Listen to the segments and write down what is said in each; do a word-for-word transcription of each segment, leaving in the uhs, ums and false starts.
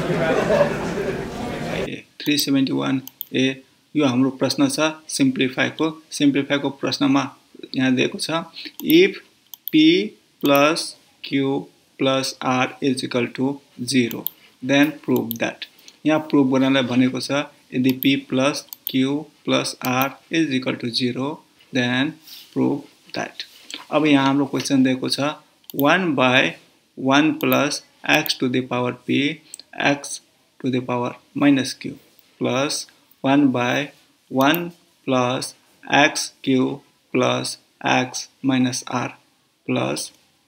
Three seventy one ए यो हाम्रो प्रश्न छ सिम्प्लिफाई को सिम्प्लिफाई को प्रश्नमा यहाँ दिएको छ if p plus q plus r is equal to zero then prove that यहाँ प्रुभ गर्नलाई भनेको छ यदि p plus q plus r is equal to zero then prove that अब यहाँ हाम्रो क्वेशन दिएको छ one by one plus x to the power p x to the power minus q plus one by one plus x q plus x minus r plus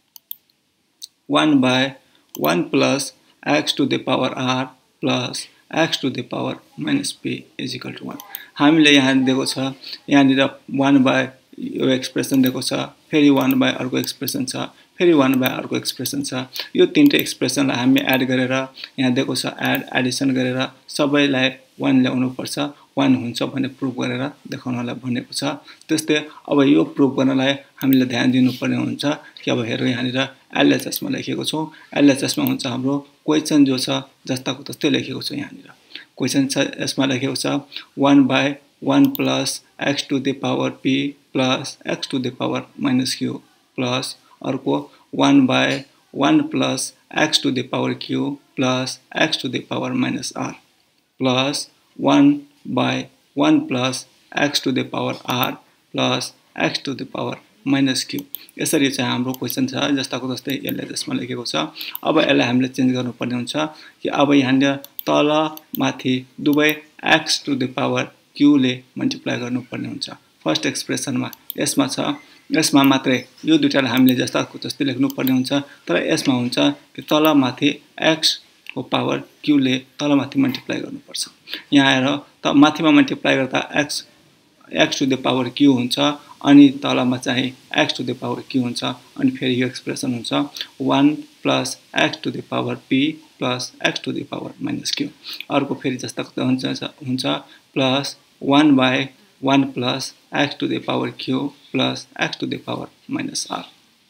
one by one plus x to the power r plus x to the power minus p is equal to one हामीले यहाँ दिएको छ यहाँनिर one by यो expression दिएको छ फेरि one by अर्को एक्सप्रेसन छ फेरि one by अर्को एक्सप्रेसन छ यो तीनटै एक्सप्रेसनलाई हामी एड गरेर यहाँ दिएको छ एड एडिसन गरेर सबैलाई one ल्याउनु पर्छ one हुन्छ भन्ने प्रुभ गरेर देखाउनलाई भनेको छ त्यस्तै अब यो प्रुभ गर्नलाई हामीले ध्यान दिनुपर्ने हुन्छ कि अब हेरौँ यहाँनिर एलएचएस मा लेखेको छौं एलएचएस मा हुन्छ हाम्रो क्वेशन जो छ जस्ताको तस्तै लेखेको छ यहाँनिर क्वेशन छ यसमा लेखेको छ one by one plus x to the power p plus x to the power minus q plus अर्को one by one plus x to the power q plus x to the power minus r plus one by one plus x to the power r plus x to the power minus q यसरी चाहिँ हाम्रो question छ जस्ताको जस्तै यसले जसमा लेखेको छ अब यसलाई हामीले चेन्ज गर्नुपर्ने हुन्छ कि अब यहाँ तल माथि दुवै x to the power q ले मल्टिप्लाई गर्नुपर्ने हुन्छ फर्स्ट एक्सप्रेसनमा यसमा छ यसमा मात्रै यो दुईटालाई हामीले जस्ताको जस्तै लेख्नुपर्ने हुन्छ तर यसमा हुन्छ कि तल माथि x को पावर q ले तल माथि मल्टिप्लाई गर्नुपर्छ यहाँ आएर त माथिमा मल्टिप्लाई गर्दा x x to the power q हुन्छ अनि तलमा चाहिँ x to the power q हुन्छ अनि फेरि यो एक्सप्रेसन हुन्छ one plus x to the power p plus x to the power minus q अर्को फेरि जस्ताको हुन्छ हुन्छ plus one by one plus x to the power q plus x to the power minus r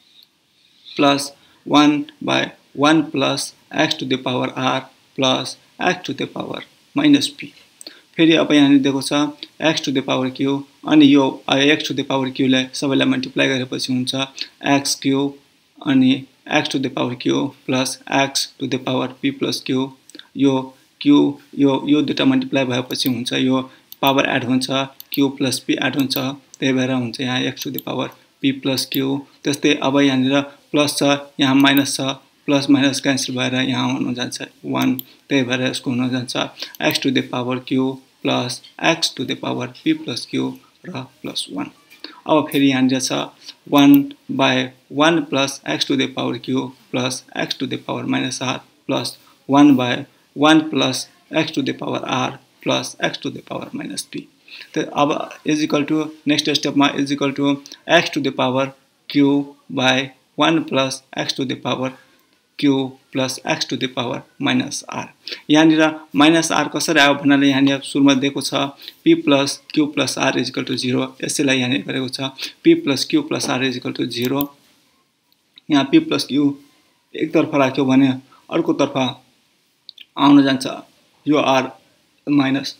plus one by one plus x to the power r plus x to the power minus p फेरि अब यहाँ दिएको छ x to the power q अनि यो x to the power q लाई सबैलाई multiply गरेपछि हुन्छ x cube अनि x to the power q plus x to the power p plus q यो q यो यो दुटा मल्टिप्लाई भएपछि हुन्छ यो पावर एड हुन्छ q plus p एड हुन्छ त्यही भएर हुन्छ यहाँ x to the power p plus q त्यस्तै अब यहाँ प्लस छ यहाँ माइनस छ प्लस माइनस क्यान्सल भएर यहाँ हुन जान्छ one त्यही भएर यसको हुन जान्छ x to the power q plus x to the power p plus q र plus one अब फेरि यहाँ छ one by one plus x to the power q plus x to the power minus r plus one by one plus x to the power r plus x to the power minus p तो अब is equal to next step मा is equal to x to the power q by one plus x to the power q plus x to the power minus r यहाँनिर minus r कसरी आयो भन्नाले यहाँ सुरुमा दिएको छ p plus q plus r is equal to zero यसैलाई यहाँ गरेको छ p plus q plus r is equal to zero यहाँ p plus q एक तर्फ राख्यो भने अर्को तर्फ आउन जान्छ यो r minus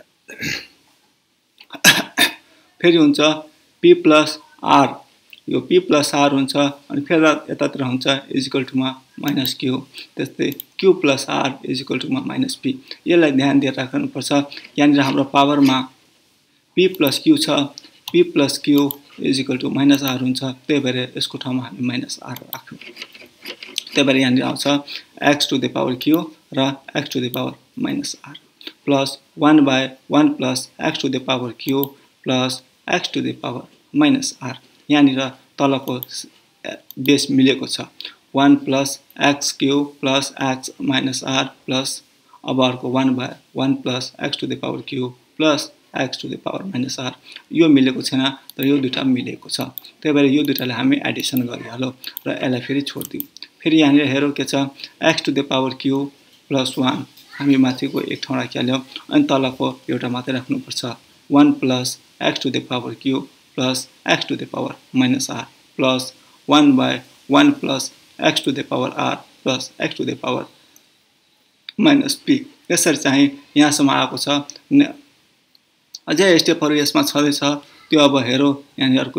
फेरि हुन्छ p plus r यो p plus r हुन्छ अनि फेरि यतातिर हुन्छ is equal to मा minus q त्यस्तै q plus r is equal to मा minus p यसलाई ध्यान दिएर राख्नु पर्छ यहाँ हाम्रो पावरमा p plus q छ p plus q is equal to minus r हुन्छ त्यही भएर यसको ठाउँमा हामी minus r राख्यौं त्यही भएर यहाँ आउँछ x to the power q र x to the power minus r plus one by one plus x to the power q plus x to the power minus r यहाँनिर तलको बेस मिलेको छ one plus x cube plus x minus r plus अब अर्को one by one plus x to the power q plus x to the power minus r यो मिलेको छैन तर यो दुईटा मिलेको छ त्यही भएर यो दुईटालाई हामी एडिसन गरिहालौ र यसलाई फेरि छोड्दियौ फेरि यहाँ हेरौ के छ x to the power q plus one हामी माथिको एक ठाउँ राखिहाल्यौ अनि तलको एउटा मात्र राख्नु पर्छ one plus x to the power q plus x to the power minus r plus one by one plus x to the power r plus x to the power minus p यसरी चाहिँ यहाँसम्म आएको छ अझै स्टेपहरु यसमा छँदैछ त्यो अब हेरौ यहाँ अर्को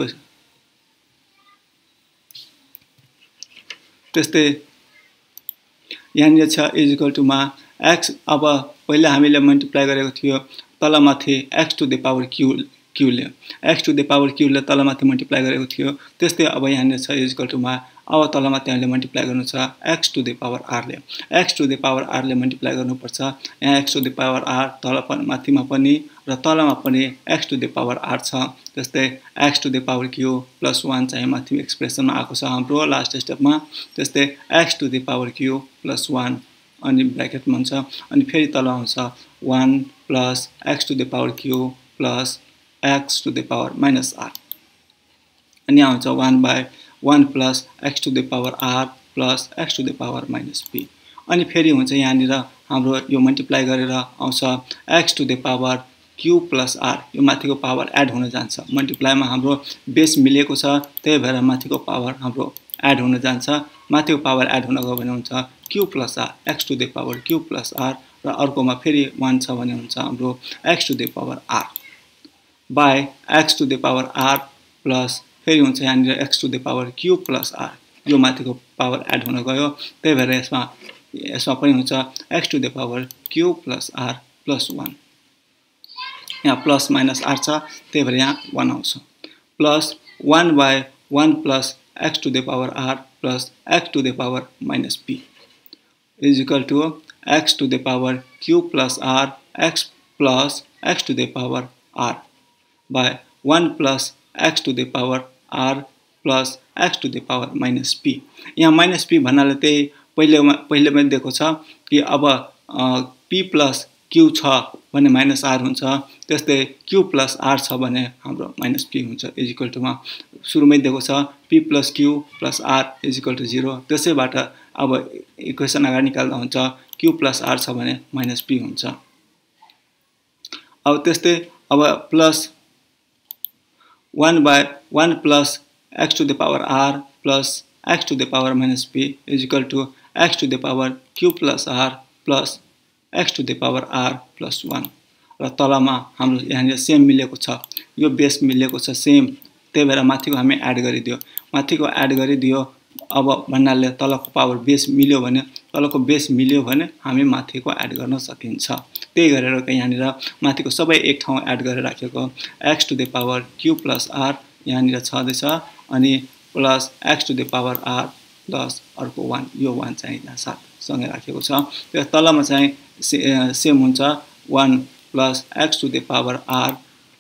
त्यस्तै यहाँ छ इज इक्वल टु मा x अब पहिले हामीले मल्टिप्लाई गरेको थियो तलमाथि x to the power q q ले x to the power q ले तलमाथि मल्टिप्लाई गरेको थियो त्यस्तै अब यहाँ छ इज इक्वल टु मा अब तलमाथि हामीले मल्टिप्लाई गर्नु छ x to the power r ले x to the power r ले मल्टिप्लाई गर्नुपर्छ यहाँ x to the power r तलमाथिमा पनि र तलमा पनि x to the power r छ त्यस्तै x to the power q plus one चाहिँ माथि एक्सप्रेसनमा आएको छ हाम्रो लास्ट स्टेपमा त्यस्तै x to the power q plus one अनि ब्र्याकेटमा हुन्छ अनि फेरि तल आउँछ one plus x to the power q plus x to the power minus r अनि आउँछ one by one plus x to the power r plus x to the power minus p अनि फेरि हुन्छ यहाँनिर हाम्रो यो मल्टिप्लाई गरेर आउँछ x to the power q plus r यो माथिको पावर एड हुन जान्छ मल्टिप्लाईमा हाम्रो बेस मिलेको छ त्यही भएर माथिको पावर हाम्रो एड हुन जान्छ माथिको पावर एड हुन गयो भने हुन्छ q plus r x to the power q plus r र अर्कोमा फेरि वन छ भने हुन्छ हाम्रो x to the power r by x to the power r plus फेरि हुन्छ यहाँनिर x to the power q plus r यो माथिको पावर एड हुन गयो त्यही भएर यसमा यसमा पनि हुन्छ x to the power q plus r plus one यहाँ प्लस माइनस r छ त्यही भएर यहाँ वन आउँछ plus one by one plus x to the power r plus x to the power minus p is equal to x to the power q plus r x plus x to the power r by one plus x to the power r plus x to the power minus p यहाँ minus p भन्नाले त्यही पहिले पहिले पनि दिएको छ कि अब p plus q छ भने minus r हुन्छ त्यस्तै q plus r छ भने हाम्रो minus p हुन्छ is equal to मा सुरुमै दिएको छ p plus q plus r is equal to zero त्यसैबाट अब इक्वेसन अगाडि निकाल्दा हुन्छ q plus r छ भने minus p हुन्छ अब त्यस्तै अब plus one by one plus x to the power r plus x to the power minus p is equal to x to the power q plus r plus x to the power r plus one र तलमा हाम्रो यहाँ same मिलेको छ यो base मिलेको छ same त्यही भएर माथिको हामी एड गरिदियो माथिको एड गरिदियो अब भन्नाले तलको पावर बेस मिल्यो भने तलको बेस मिल्यो भने हामी माथिको एड गर्न सकिन्छ त्यही गरेर यहाँनिर माथिको सबै एक ठाउँ एड गरेर राखेको x to the power q plus r यहाँनिर छदैछ अनि plus x to the power r plus अर्को वन यो वन चाहिँ यहाँ साथ सँगै राखेको छ त्यो तलमा चाहिँ सेम हुन्छ one plus x to the power r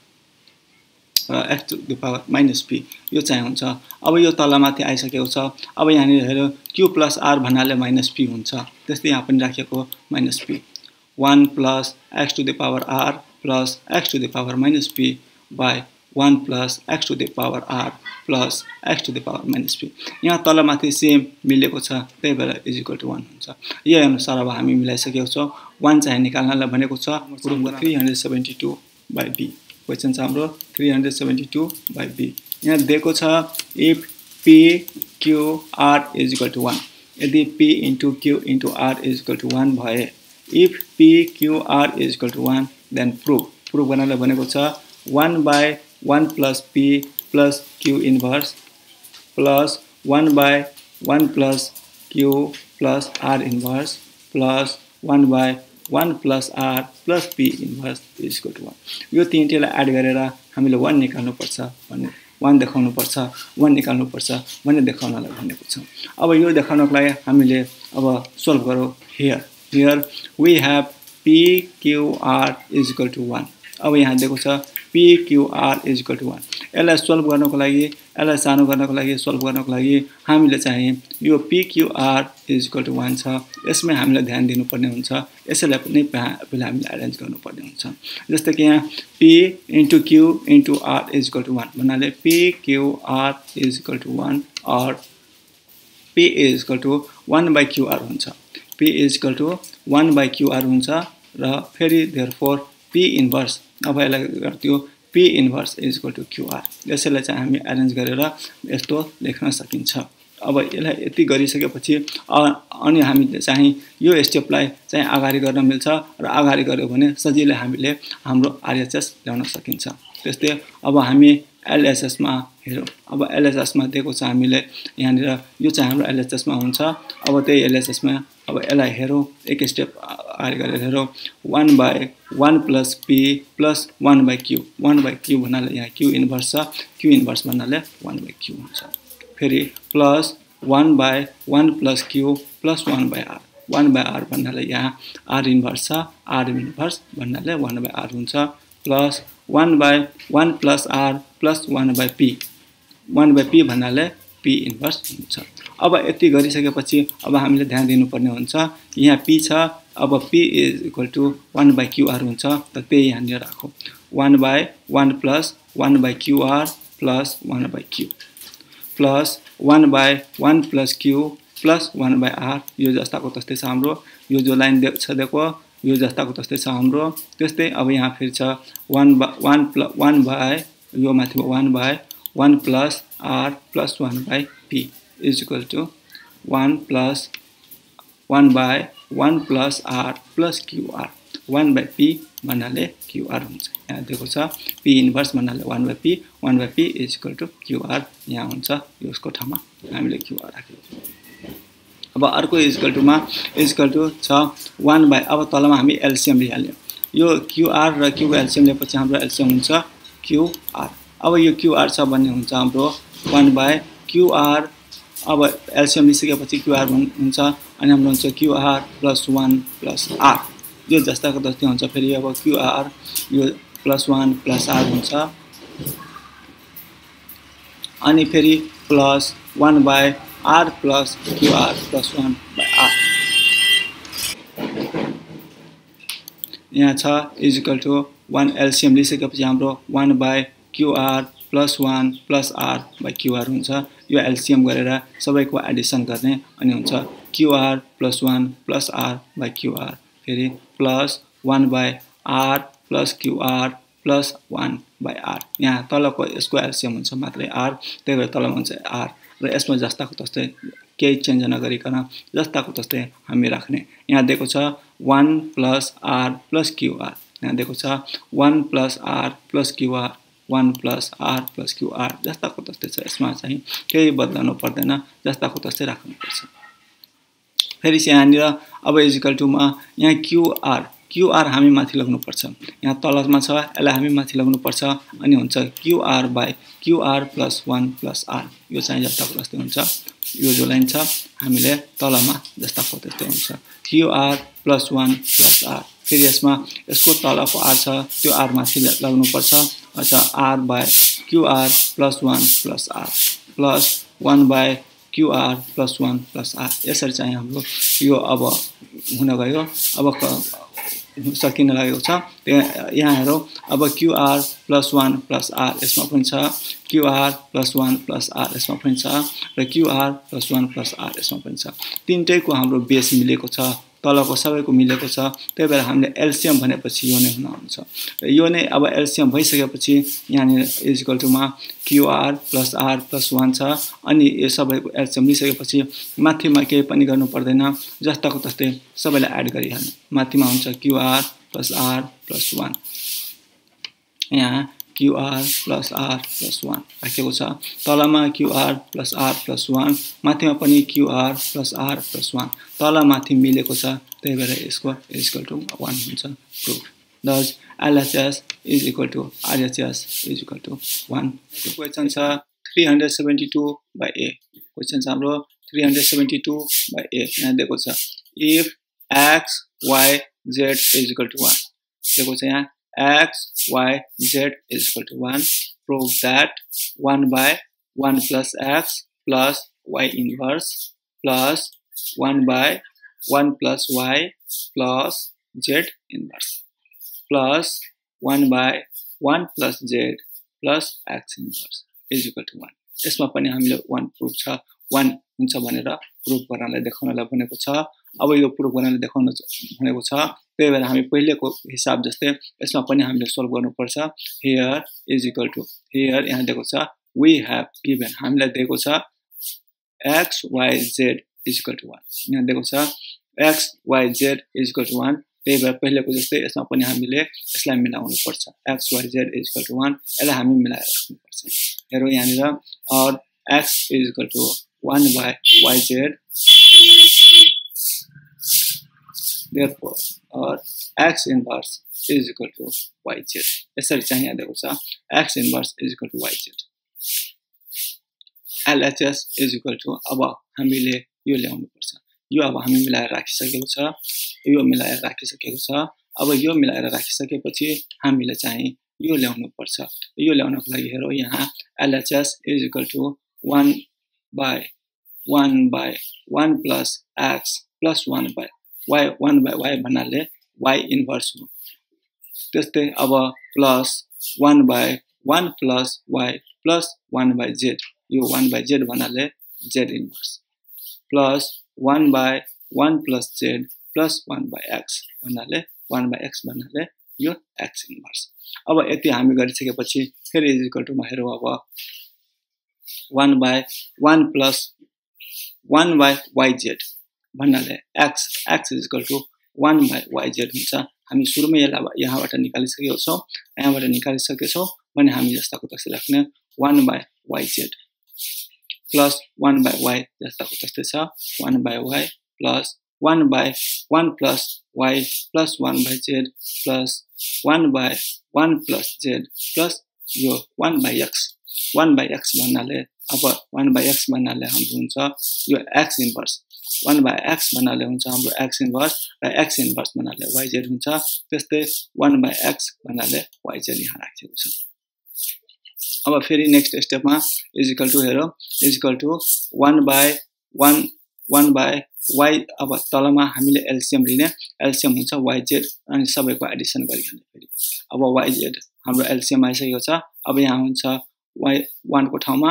x to the power minus p यो चाहिँ हुन्छ अब यो तलमाथि आइसकेको छ अब यहाँनिर हेर्नु q plus r भन्नाले minus p हुन्छ त्यस्तै यहाँ पनि राखेको minus p one plus x to the power r plus x to the power minus p by one plus x to the power r plus x to the power minus p यहाँ तलमाथि same मिलेको छ त्यही भएर is equal to वन हुन्छ यो अनुसार अब हामी मिलाइसकेको छौं वन चाहिँ निकाल्नलाई भनेको छ three hundred seventy two by b question छ हाम्रो three hundred seventy two by b यहाँ दिएको छ if p q r is equal to वन यदि p into q into r is equal to वन भए if p q r is equal to one then prove prove गर्नलाई भनेको छ वन by one plus p plus q inverse plus one by one plus q plus r inverse plus one by one plus r plus p inverse is equal to वन यो तीनटैलाई add गरेर हामीले वन निकाल्नु पर्छ भन्ने वन देखाउनु पर्छ वन निकाल्नु पर्छ भन्ने देखाउनलाई भनेको छ अब यो देखाउनको लागि हामीले अब सोल्भ गरौँ here here we have p q r is equal to one अब यहाँ दिएको छ p q r is equal to वन यसलाई सोल्भ गर्नको लागि यसलाई सानो गर्नको लागि सोल्भ गर्नको लागि हामीले चाहिँ यो p q r is equal to वन छ यसमै हामीले ध्यान दिनुपर्ने हुन्छ यसैलाई पनि पहिला हामीले अरेन्ज गर्नुपर्ने हुन्छ जस्तै कि यहाँ p into q into r is equal to वन भन्नाले p q r is equal to one or p is equal to one by q r हुन्छ p is equal to one by q r हुन्छ र फेरि therefore p inverse अब यसलाई गर्दियो p inverse is equal to q r यसैलाई चाहिँ हामी arrange गरेर यस्तो लेख्न सकिन्छ अब यसलाई यति गरिसकेपछि अनि हामीले चाहिँ यो स्टेपलाई चाहिँ अगाडि गर्न मिल्छ र अगाडि गर्यो भने सजिलै हामीले हाम्रो आरएचएस ल्याउन सकिन्छ। त्यस्तै अब हामी एलएचएस मा हेरौँ। अब एलएचएस मा दिएको छ हामीले यहाँनिर यो चाहिँ हाम्रो एलएचएस मा हुन्छ। अब त्यही एलएचएस मा अब यसलाई हेरौँ, एक स्टेप अगाडि गरेर हेरौँ। one by one plus p plus one by q, one by q भन्नाले यहाँ q इन्भर्स छ, q इन्भर्स भन्नाले one by q हुन्छ। फेरि plus one by one plus q plus one by r, one by r भन्नाले यहाँ r inverse छ, r inverse भन्नाले one by r हुन्छ। Plus one by one plus r plus one by p, one by p भन्नाले p inverse हुन्छ। अब यति गरिसकेपछि अब हामीले ध्यान दिनुपर्ने हुन्छ, यहाँ p छ, अब p is equal to one by qr हुन्छ, त त्यही यहाँनिर राखौँ। one by one plus one by qr plus one by q plus one by one plus q plus one by r, यो जस्ताको तस्तै छ हाम्रो। यो जो लाइन छ दिएको यो जस्ताको तस्तै छ हाम्रो। त्यस्तै अब यहाँ फेरि छ one by one plus one by यो माथि one by one plus r plus one by p is equal to one plus one by one plus r plus qr, one by p भन्नाले qr हुन्छ। यहाँ दिएको छ p inverse भन्नाले one by p, one by p is equal to qr यहाँ हुन्छ। यसको ठाउँमा हामीले qr राखेको। अब अर्को इज इक्वल टु मा इज इक्वल टु छ one by, अब तलमा हामी एलसीएम लिइहाल्यौँ। यो qr र q को एलसीएम लिएपछि हाम्रो एलसीएम हुन्छ qr। अब यो qr छ भन्ने हुन्छ हाम्रो one by qr, अब एलसीएम लिइसकेपछि qr हुन्छ अनि हाम्रो हुन्छ qr plus one plus r, यो जस्ताको तस्तै हुन्छ। फेरि अब qr यो plus one plus r हुन्छ अनि फेरि plus one by r plus qr plus one by r यहाँ छ is equal to one LCM लिइसकेपछि हाम्रो one by qr plus one plus r by qr हुन्छ। यो एलसीएम गरेर सबैको एडिसन गर्ने अनि हुन्छ qr plus one plus r by qr, फेरि plus one by r plus qr plus one by r, यहाँ तलको यसको एलसीएम हुन्छ मात्रै r, त्यही भएर तलमा हुन्छ r र यसमा जस्ताको तस्तै केही चेन्ज नगरिकन जस्ताको तस्तै हामी राख्ने। यहाँ दिएको छ one plus r plus qr, यहाँ दिएको छ one plus r plus qr, one plus r plus qr जस्ताको तस्तै छ। यसमा चाहिँ केही बदल्नु पर्दैन, जस्ताको तस्तै राख्नुपर्छ। फेरि यहाँनिर अब इज इक्वल टु मा यहाँ qr, qr हामी माथि लग्नुपर्छ, यहाँ तलमा छ यसलाई हामी माथि लग्नुपर्छ अनि हुन्छ qr by qr plus one plus r, यो चाहिँ जस्ताको तस्तै हुन्छ। यो जो लाइन छ हामीले तलमा जस्ताको तस्तै हुन्छ qr plus one plus r, फेरि यसमा यसको तलको r छ त्यो r माथि लग्नुपर्छ। अच्छा r by qr plus one plus r plus one by qr plus one plus r, यसरी चाहिँ हाम्रो यो अब हुन गयो। अब सकिन लागेको छ। यहाँ हेरौँ, अब qr plus one plus r यसमा पनि छ, qr plus one plus r यसमा पनि छ र qr plus one plus r यसमा पनि छ। तीनटैको हाम्रो बेस मिलेको छ, तलको सबैको मिलेको छ, त्यही भएर हामीले एलसीएम भनेपछि यो नै हुन हुन्छ। र यो नै अब एलसीएम भइसकेपछि यहाँनिर इज इक्वल टु मा qr plus r plus one छ अनि यो सबैको एलसीएम लिइसकेपछि माथिमा केही पनि गर्नु पर्दैन, जस्ताको तस्तै सबैलाई एड गरिहाल्नु। माथिमा हुन्छ qr plus r plus one, यहाँ qr plus r plus one राखेको छ, तलमा qr plus r plus one, माथिमा पनि qr plus r plus one, तल माथि मिलेको छ, त्यही भएर यसको इज इक्वल टु one हुन्छ। Proof thus L H S is equal to R H S is equal to one। Question छ three seventy-two by A, question छ हाम्रो three seventy-two by A, यहाँ दिएको छ if x y z is equal to one, दिएको छ यहाँ x y z is equal to one, prove that one by one plus x plus y inverse plus one by one plus y plus z inverse plus one by one plus z plus x inverse is equal to one। यसमा पनि हामीले one proof छ, one हुन्छ भनेर proof गर्नलाई देखाउनलाई भनेको छ। अब यो प्रुफ गर्नलाई देखाउन भनेको छ, त्यही भएर हामी पहिलेको हिसाब जस्तै यसमा पनि हामीले सोल्भ गर्नुपर्छ। here is equal to here यहाँ दिएको छ we have given, हामीलाई दिएको छ x y z is equal to one यहाँ दिएको छ x y z is equal to one त्यही भएर पहिलेको जस्तै यसमा पनि हामीले यसलाई मिलाउनु पर्छ x y z is equal to one यसलाई हामी मिलाएर राख्नु पर्छ हेरौँ यहाँनिर or x is equal to one by yz therefore or x inverse is equal to yz यसरी चाहिँ यहाँ दिएको छ x inverse is equal to yz L H S is equal to अब हामीले यो ल्याउनु पर्छ यो अब हामी मिलाएर राखिसकेको छ यो मिलाएर राखिसकेको छ अब यो मिलाएर राखिसकेपछि हामीले चाहिँ यो ल्याउनु पर्छ यो ल्याउनको लागि हेरौँ यहाँ L H S is equal to one by one by one plus x plus one by y one by y भन्नाले y inverse हो त्यस्तै अब plus one by one plus y plus one by z यो one by z भन्नाले z inverse plus one by one plus z plus one by x भन्नाले one by x भन्नाले यो x inverse अब यति हामी गरिसकेपछि फेरि is equal to मा हेरौँ अब one by one plus one by yz भन्नाले x x is equal to one by yz हुन्छ हामी सुरुमै यसलाई यहाँबाट निकालिसकेको छौं यहाँबाट निकालिसकेको छौं भने हामी जस्ताको तस्तै राख्ने one by yz plus one by y जस्ताको तस्तै छ one by y plus one by one plus y plus one by z plus one by one plus z plus यो one by x one by x भन्नाले अब one by x भन्नाले हाम्रो हुन्छ यो x inverse one by x भन्नाले हुन्छ हाम्रो x inverse र x inverse भन्नाले yz हुन्छ त्यस्तै one by x भन्नाले yz यहाँ राखेको छ अब फेरि नेक्स्ट स्टेपमा is equal to हेरौँ is equal to one by one one by y अब तलमा हामीले एलसीएम लिने एलसीएम हुन्छ yz अनि सबैको एडिसन गरिहाल्ने फेरि अब yz हाम्रो एलसीएम आइसकेको छ अब यहाँ हुन्छ y one को ठाउँमा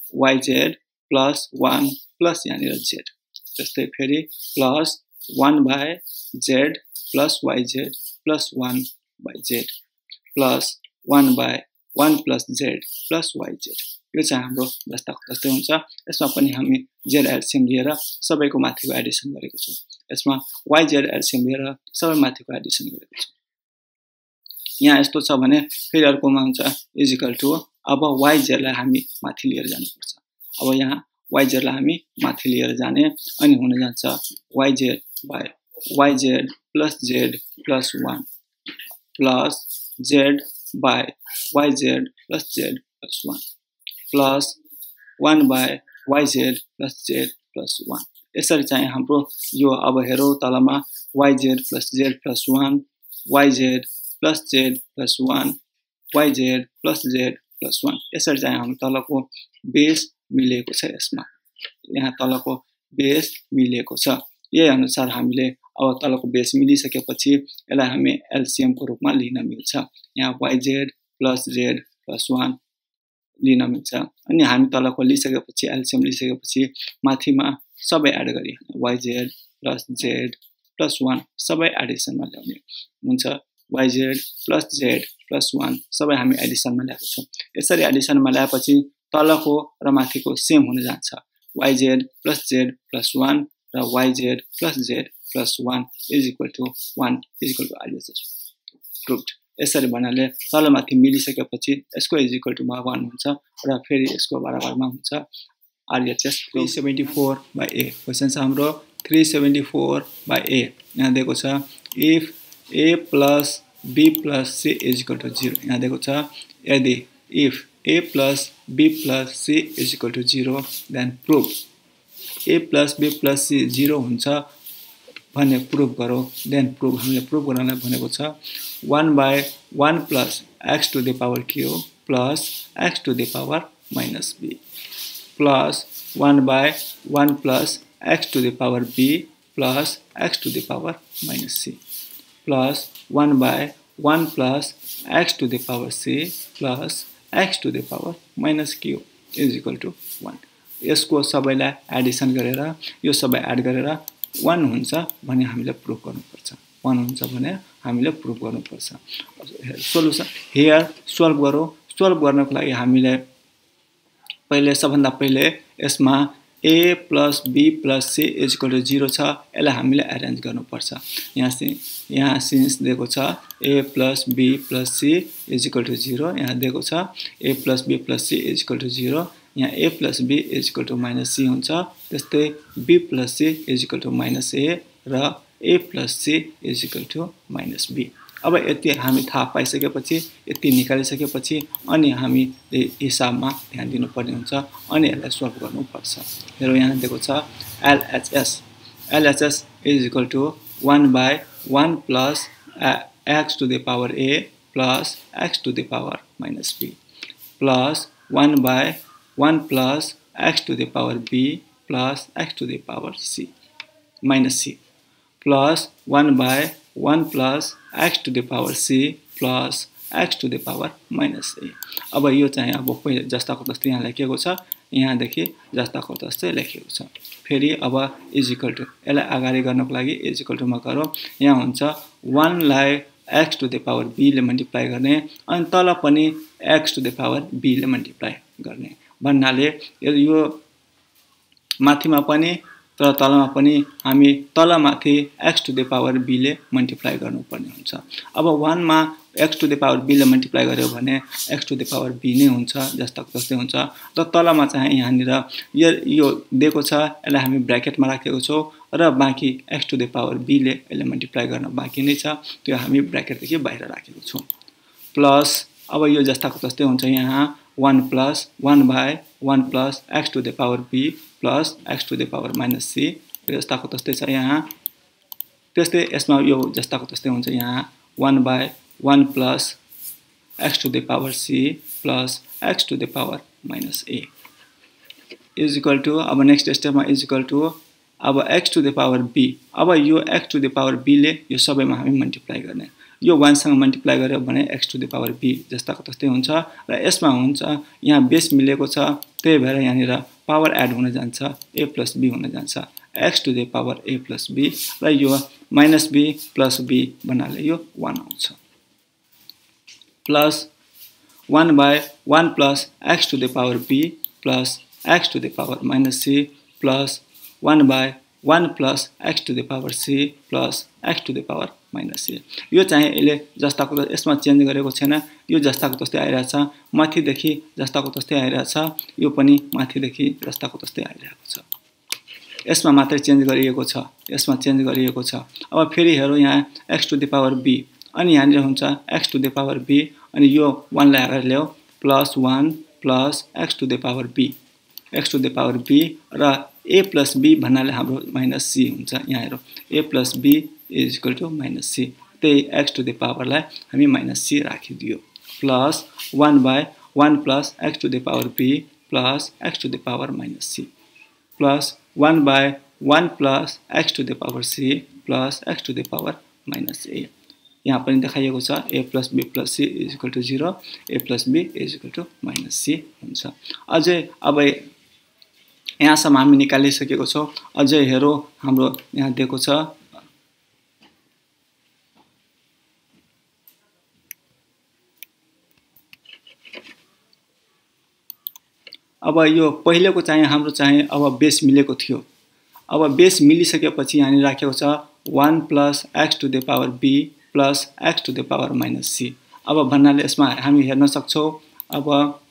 yz plus one plus यहाँनिर z त्यस्तै फेरि plus one by z plus yz plus one by z plus one by one plus z plus yz यो चाहिँ हाम्रो जस्ताको तस्तै हुन्छ यसमा पनि हामी z एलसीएम लिएर सबैको माथिको एडिसन गरेको छौं यसमा yz एलसीएम लिएर सबै माथिको एडिसन गरेको छौं यहाँ यस्तो छ भने फेरि अर्कोमा हुन्छ is equal to अब yz लाई हामी माथि लिएर जानुपर्छ अब यहाँ yz लाई हामी माथि लिएर जाने अनि हुन जान्छ yz by yz plus z plus one plus z by yz plus z plus one plus one by yz plus z plus one यसरी चाहिँ हाम्रो यो अब हेरौँ तलमा yz plus z plus one yz plus z plus one yz plus z plus one यसरी चाहिँ हाम्रो तलको बेस मिलेको छ यसमा यहाँ तलको बेस मिलेको छ यही अनुसार हामीले अब तलको बेस मिलिसकेपछि यसलाई हामी एलसीएम को रूपमा लिन मिल्छ यहाँ yz plus z plus one लिन मिल्छ अनि हामी तलको लिइसकेपछि एलसीएम लिइसकेपछि माथिमा सबै एड गरिहाल्ने yz plus z plus one सबै एडिसनमा ल्याउने हुन्छ yz plus z plus one सबै हामी एडिसनमा ल्याएको छौं यसरी एडिसनमा ल्याएपछि तलको र माथिको सेम हुन जान्छ yz plus z plus one र yz plus z plus one is equal to one is equal to R H S proved यसरी भन्नाले तलमाथि मिलिसकेपछि यसको is equal to मा one हुन्छ र फेरि यसको बराबरमा हुन्छ R H S three seventy-four by A question छ हाम्रो three seventy-four by A यहाँ दिएको छ if A plus B plus C is equal to zero यहाँ दिएको छ यदि if A plus B plus C is equal to zero then prove A plus B plus C zero हुन्छ भन्ने prove गरौँ then prove हामीले prove गर्नलाई भनेको छ one by one plus x to the power q plus x to the power minus b plus one by one plus x to the power b plus x to the power minus c plus one by one plus x to the power c plus x to the power minus q is equal to one यसको सबैलाई Edison गरेर यो सबै add गरेर one हुन्छ भने हामीले prove गर्नुपर्छ one हुन्छ भने हामीले प्रुभ गर्नुपर्छ सोलुसन हियर सल्भ गरौँ सल्भ गर्नको लागि हामीले पहिले सबभन्दा पहिले यसमा a plus b plus c is equal to zero छ यसलाई हामीले अरेन्ज गर्नुपर्छ यहाँ चाहिँ यहाँ सिन्स दिएको छ a plus b plus c is equal to zero यहाँ दिएको छ a plus b plus c is equal to zero यहाँ a plus b is equal to minus c हुन्छ त्यस्तै b plus c is equal to minus a र a plus c is equal to minus b अब यति हामी थाहा पाइसकेपछि यति निकालिसकेपछि अनि हामी हिसाबमा ध्यान दिनुपर्ने हुन्छ अनि यसलाई सल्भ गर्नुपर्छ हेरौँ यहाँ दिएको छ L H S L H S is equal to one by one plus x to the power a plus x to the power minus b plus one by one plus x to the power b plus x to the power c minus c plus one by one plus x to the power c plus x to the power minus a अब यो चाहिँ अब पहिले जस्ताको तस्तै यहाँ लेखेको छ यहाँ देखि जस्ताको तस्तै लेखेको छ फेरि अब इज इक्वल टु यसलाई अगाडि गर्नको लागि इज इक्वल टु मा गरौँ यहाँ हुन्छ one लाई x to the power b ले मल्टिप्लाई गर्ने अनि तल पनि x to the power b ले मल्टिप्लाई गर्ने भन्नाले यो माथिमा पनि तर तलमा पनि हामी तलमाथि x to the power b ले मल्टिप्लाई गर्नुपर्ने हुन्छ अब one मा x to the power b ले मल्टिप्लाई गर्यो भने x to the power b नै हुन्छ जस्ताको तस्तै हुन्छ र तलमा चाहिँ यहाँनिर यो यो दिएको छ यसलाई हामी ब्र्याकेटमा राखेको छौं र बाँकी x to the power b ले यसले मल्टिप्लाई गर्न बाँकी नै छ त्यो हामी ब्र्याकेटदेखि बाहिर राखेको छौं प्लस अब यो जस्ताको तस्तै हुन्छ यहाँ one plus one by one plus x to the power b plus x to the power minus c जस्ताको तस्तै छ यहाँ त्यस्तै यसमा यो जस्ताको तस्तै हुन्छ यहाँ one by one plus x to the power c plus x to the power minus a is equal to अब नेक्स्ट स्टेपमा is equal to अब x to the power b अब यो x to the power b ले यो सबैमा हामी multiply गर्ने यो one सँग मल्टिप्लाई गर्यो भने x to the power b जस्ताको तस्तै हुन्छ र यसमा हुन्छ यहाँ बेस मिलेको छ त्यही भएर यहाँनिर पावर एड हुन जान्छ a plus b हुन जान्छ x to the power a plus b र यो minus b plus b भन्नाले यो one आउँछ plus one by one plus x to the power b plus x to the power minus c plus one by one plus x to the power c plus x to the power minus c यो चाहिँ यसले जस्ताको यसमा change गरेको छैन यो जस्ताको तस्तै आइरहेछ माथिदेखि जस्ताको तस्तै आइरहेछ यो पनि माथिदेखि जस्ताको तस्तै आइरहेको छ यसमा मात्रै चेन्ज गरिएको छ यसमा चेन्ज गरिएको छ अब फेरि हेरौँ यहाँ x to the power b अनि यहाँनिर हुन्छ x to the power b अनि यो one लाई अगाडि ल्याऊ plus one plus x to the power b x to the power b र a plus b भन्नाले हाम्रो minus c हुन्छ यहाँ हेरौँ a plus b is equal to minus c त्यही x to the power लाई हामी minus c राखिदियो plus one by one plus x to the power b plus x to the power minus c plus one by one plus x to the power c plus x to the power minus a यहाँ पनि देखाइएको छ a plus b plus c is equal to zero a plus b is equal to minus c हुन्छ अझै अब यहाँसम्म हामी निकालिसकेको छौं अझै हेरौँ हाम्रो यहाँ दिएको छ अब यो पहिलेको चाहिँ हाम्रो चाहिँ अब बेस मिलेको थियो अब बेस मिलिसकेपछि यहाँ राखेको छ one plus x to the power b plus x to the power minus c अब भन्नाले यसमा हामी हेर्न सक्छौं अब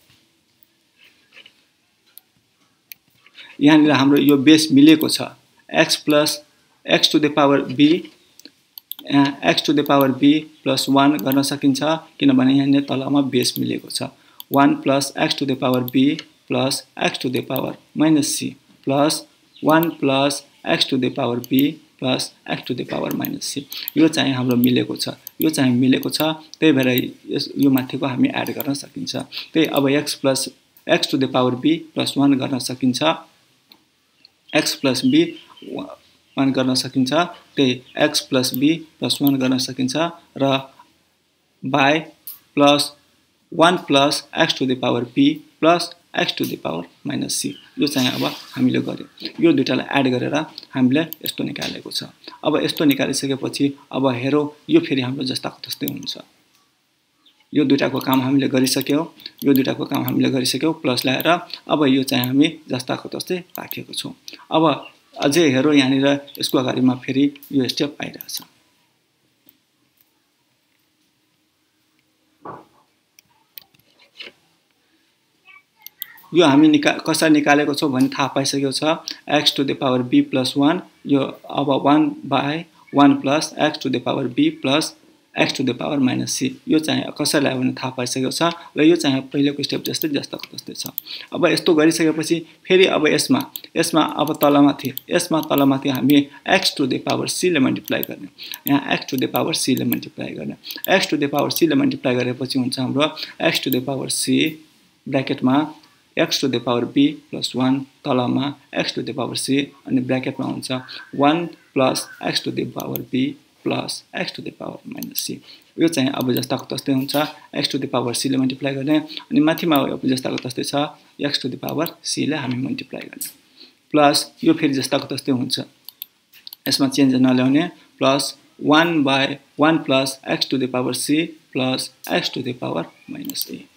यहाँनिर हाम्रो यो बेस मिलेको छ x plus x to the power b x to the power b plus one गर्न सकिन्छ किनभने यहाँ तलमा बेस मिलेको छ one plus x to the power b plus x to the power minus c plus one plus x to the power b plus x to the power minus c यो चाहिँ हाम्रो मिलेको छ यो चाहिँ मिलेको छ त्यही भएर यो माथिको हामी एड गर्न सकिन्छ त्यही अब x plus x to the power b plus one गर्न सकिन्छ x plus b one गर्न सकिन्छ त्यही x plus b plus one गर्न सकिन्छ र by plus one plus x to the power b plus x to the power minus c यो चाहिँ अब हामीले गर्यो यो दुईटालाई एड गरेर हामीले यस्तो निकालेको छ अब यस्तो निकालिसकेपछि अब हेरौँ यो फेरि हाम्रो जस्ताको तस्तै हुन्छ यो दुईटाको काम हामीले गरिसक्यौं यो दुईटाको काम हामीले गरिसक्यौं प्लस ल्याएर अब यो चाहिँ हामी जस्ताको तस्तै राखेको छौं अब अझै हेरौं यहाँनिर यसको अगाडिमा फेरि यो स्टेप आइरहेछ यो हामी निका कसरी निकालेको छौं भन्ने थाहा पाइसकेको छ x to the power b plus one यो अब one by one plus x to the power b plus x to the power minus c यो चाहिँ कसरी आयो भने थाहा पाइसकेको छ र यो चाहिँ पहिलेको स्टेप जस्तै जस्ताको तस्तै छ अब यस्तो गरिसकेपछि फेरि अब यसमा यसमा अब तलमाथि यसमा तलमाथि हामी x to the power c ले मल्टिप्लाई गर्ने यहाँ x to the power c ले मल्टिप्लाई गर्ने x to the power c ले मल्टिप्लाई गरेपछि हुन्छ हाम्रो x to the power c ब्र्याकेटमा x to the power b plus one Talma x to the power c अनि ब्र्याकेटमा हुन्छ one plus x to the power b plus x to the power minus c यो चाहिँ अब जस्ताको तस्तै हुन्छ x to the power c ले मल्टिप्लाई गर्ने अनि माथिमा अब जस्ताको तस्तै छ x to the power c ले हामी मल्टिप्लाई गर्ने प्लस यो फेरि जस्ताको तस्तै हुन्छ यसमा चेन्ज नल्याउने plus one by one plus x to the power c plus x to the power minus a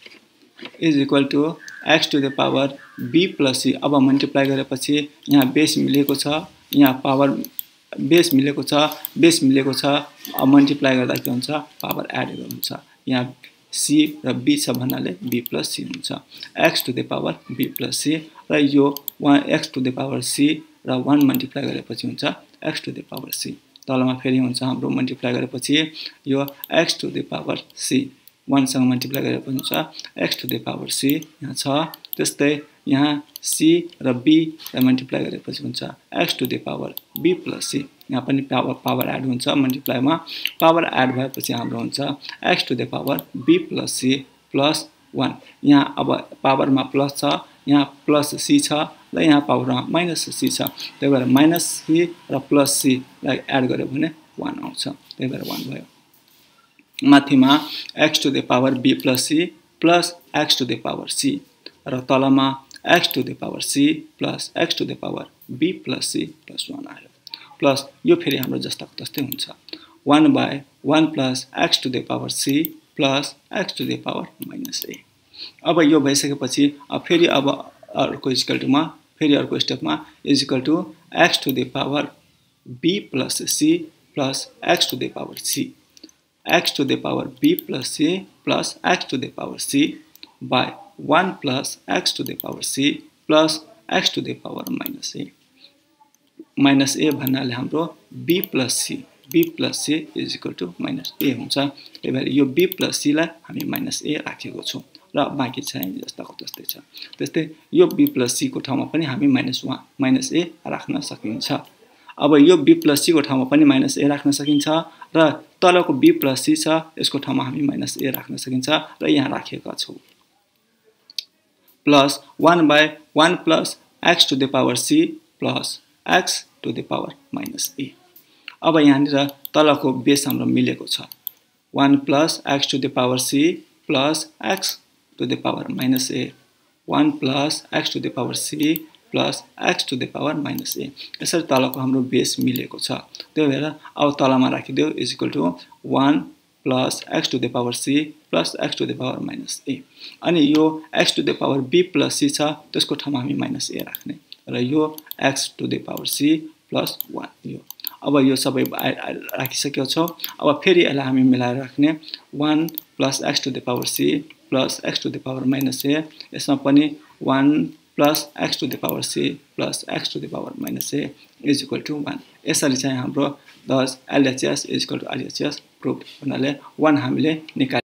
is equal to x to the power b plus c अब मल्टिप्लाई गरेपछि यहाँ बेस मिलेको छ यहाँ पावर बेस मिलेको छ base मिलेको छ अब मल्टिप्लाई गर्दा के हुन्छ पावर एड हुन्छ यहाँ c र b छ भन्नाले b plus c हुन्छ x to the power b plus c र यो x to the power c र one मल्टिप्लाई गरेपछि हुन्छ x to the power c तलमा फेरि हुन्छ हाम्रो मल्टिप्लाई गरेपछि यो x to the power c one सँग मल्टिप्लाई गरेपछि हुन्छ x to the power c यहाँ छ त्यस्तै यहाँ c र b लाई मल्टिप्लाई गरेपछि हुन्छ x to the power b plus c यहाँ पनि पावर पावर एड हुन्छ मल्टिप्लाईमा पावर एड भएपछि हाम्रो हुन्छ x to the power b plus c plus one यहाँ अब पावरमा प्लस छ यहाँ प्लस c छ र यहाँ पावरमा माइनस c छ त्यही भएर माइनस c र प्लस c लाई एड गर्यो भने one आउँछ त्यही भएर one भयो माथिमा x to the power b plus c plus x to the power c र तलमा x to the power c plus x to the power b plus c plus one आयो plus यो फेरि हाम्रो जस्ताको तस्तै हुन्छ one by one plus x to the power c plus x to the power minus a अब यो भइसकेपछि अब फेरि अब अर्को इक्वल टु मा फेरि अर्को स्टेपमा is equal to x to the power b plus c plus x to the power c x to the power b plus c plus x to the power c by one plus x to the power c plus x to the power minus a minus a भन्नाले हाम्रो b plus c b plus c is equal to minus a हुन्छ त्यही भएर यो b plus c लाई हामी minus a राखेको छौं र बाँकी चाहिँ जस्ताको तस्तै छ त्यस्तै यो b plus c को ठाउँमा पनि हामी minus one minus a राख्न सकिन्छ अब यो b plus c को ठाउँमा पनि minus a राख्न सकिन्छ र तलको b plus c छ यसको ठाउँमा हामी minus a राख्न सकिन्छ र यहाँ राखेका छौं plus one by one plus x to the power c plus x to the power minus a अब यहाँनिर तलको बेस हाम्रो मिलेको छ one plus x to the power c plus x to the power minus a one plus x to the power c plus x to the power minus a यसरी तलको हाम्रो base मिलेको छ त्यही भएर अब तलमा राखिदियो is equal to one plus x to the power c plus x to the power minus a अनि यो x to the power b plus c छ त्यसको ठाउँमा हामी minus a राख्ने र यो x to the power c plus one यो अब यो सबै राखिसकेको छौं अब फेरि यसलाई हामी मिलाएर राख्ने one plus x to the power c plus x to the power minus a यसमा पनि one plus x to the power c plus x to the power minus a is equal to one यसरी चाहिँ हाम्रो thus L H S is equal to R H S proved भन्नाले one हामीले निकाले